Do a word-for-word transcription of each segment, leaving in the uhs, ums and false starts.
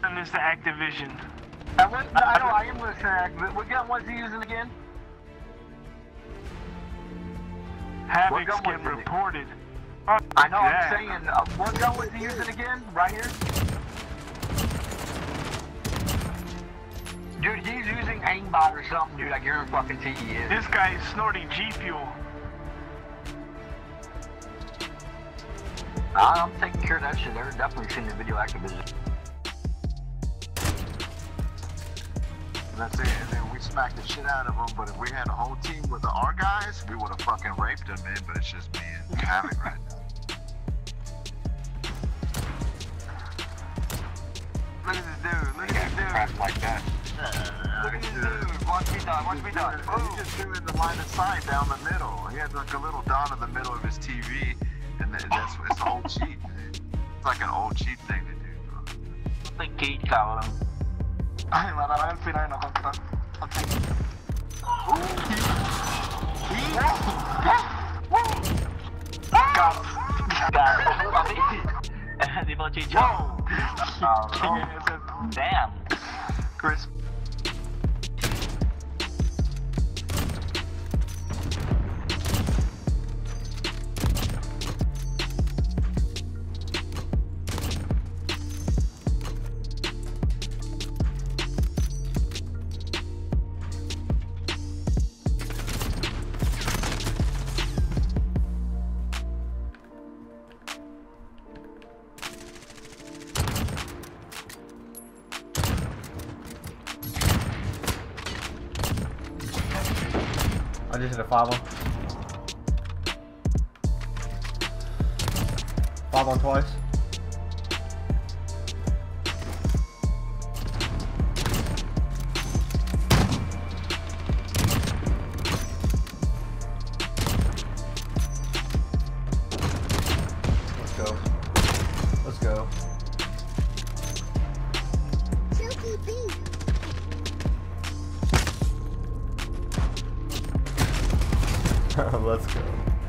And it's the Activision. I, went, I know I am listening to Activision. What gun was he using again? Havoc's getting reported. Oh, I know, yeah. I'm saying, uh, what gun was he using again? Right here? Dude, he's using aimbot or something, dude. I guarantee fucking T he is. This guy is snorting G Fuel. Nah, I'm taking care of that shit. They're definitely seen the video Activision. That's it, and then we smacked the shit out of them, but if we had a whole team with our guys, we would have fucking raped them, man, but it's just me and Havoc right now. Look at this dude, look at this dude. Like that. Uh, look at this dude, watch me done, watch me done. He's just doing the line of sight down the middle. He had like a little dot in the middle of his T V, and then that's, it's an old cheat, man. It's like an old cheat thing to do, bro. May gate ka lang. Ay, maraming Pinay na kontra. Di ba, Chicho? Damn. Chris. I just hit a five one. Five one twice. Let's go. Let's go. Let's go.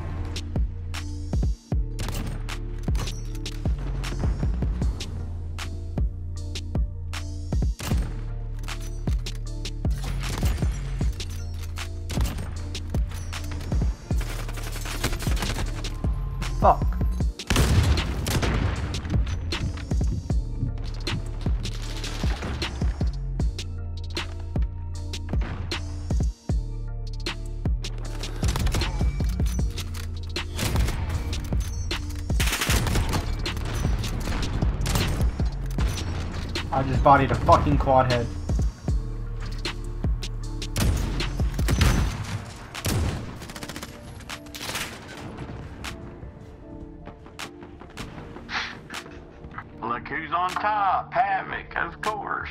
Fuck. I just bodied a fucking quad head. Look who's on top, Havoc, of course.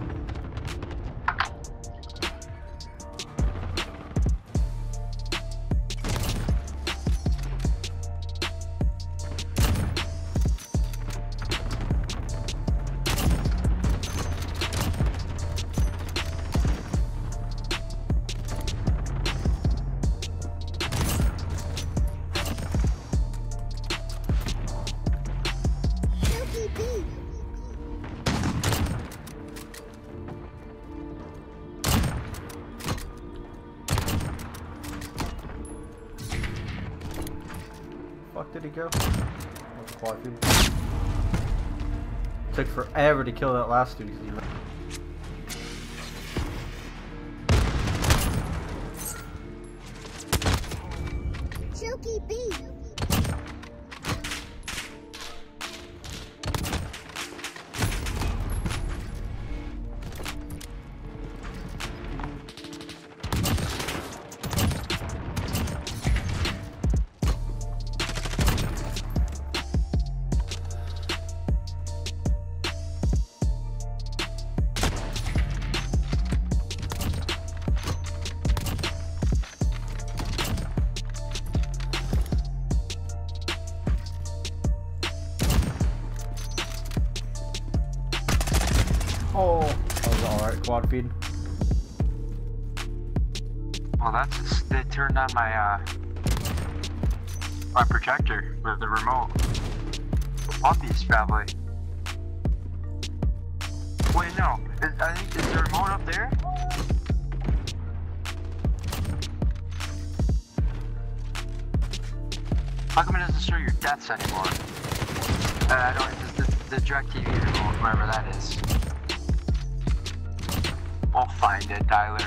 Fuck did he go? That's quad feed. Took forever to kill that last dude because he ran. Choky B. Oh, that was alright, quad feed. Well, that's they turned on my uh my projector with the remote. Puppies, probably. Wait, no. Is, I think, is the remote up there? How come it doesn't show your deaths anymore? Uh, I don't, it's the, the DirecTV remote, wherever that is. I'll find it, Tyler.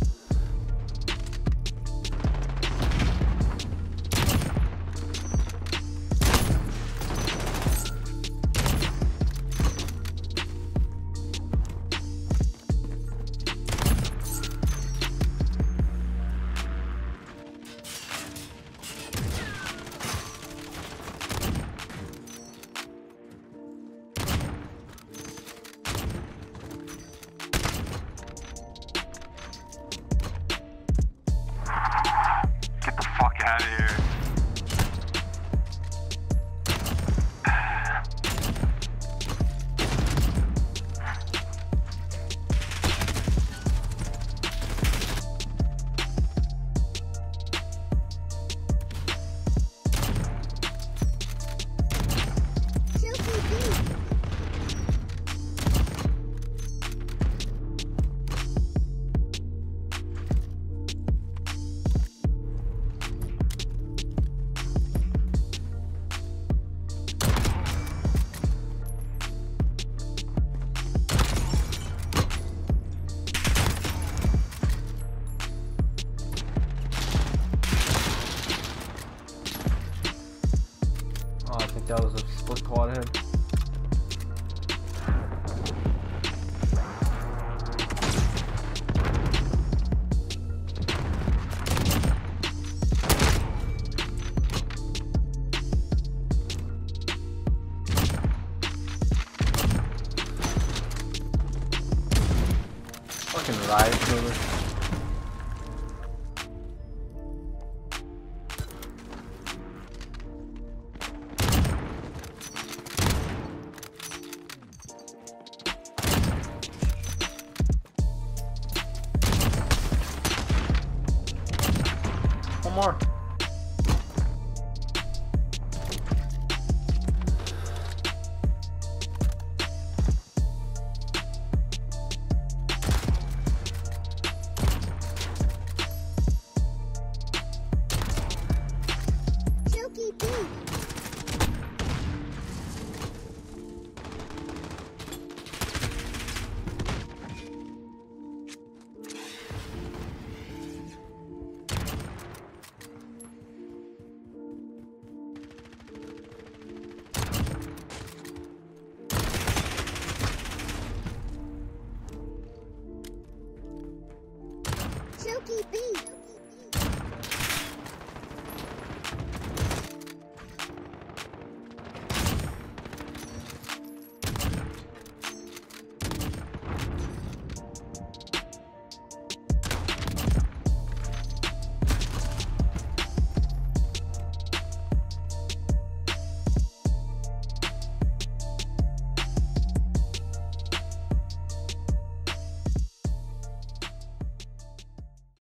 Out of here. That was a split quad head. Fucking riot mover. More. Choky B. Choky B.